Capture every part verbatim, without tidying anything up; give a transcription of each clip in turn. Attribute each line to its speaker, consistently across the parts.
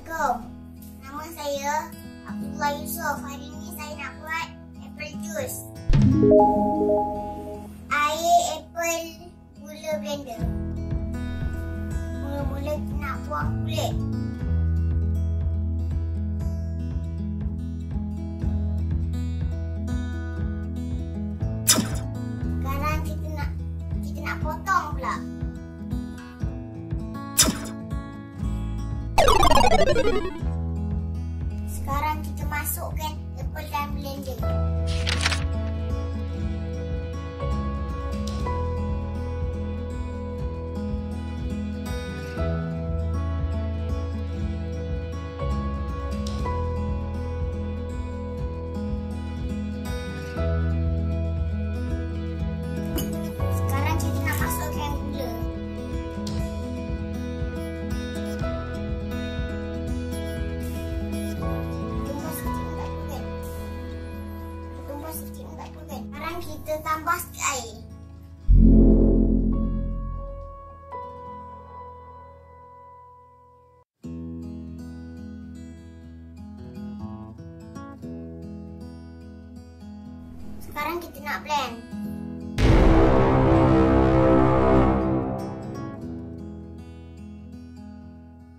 Speaker 1: Assalamualaikum. Nama saya Abdullah Yusof. Hari ini saya nak buat apple juice. Air, apple, gula blender. Mula-mula nak buang kulit. Sekarang kita nak kita nak potong pula. Sekarang kita masukkan apple dan blender. Sekarang kita nak masukkan gula. Sekarang kita tambah sikit air. Sekarang kita nak blend.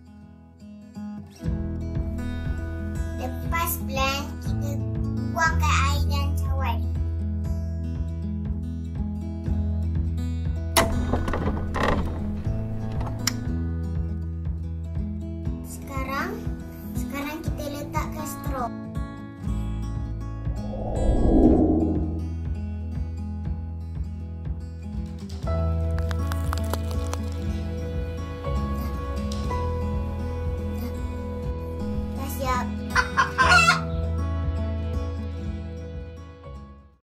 Speaker 1: Lepas blend, kita buangkan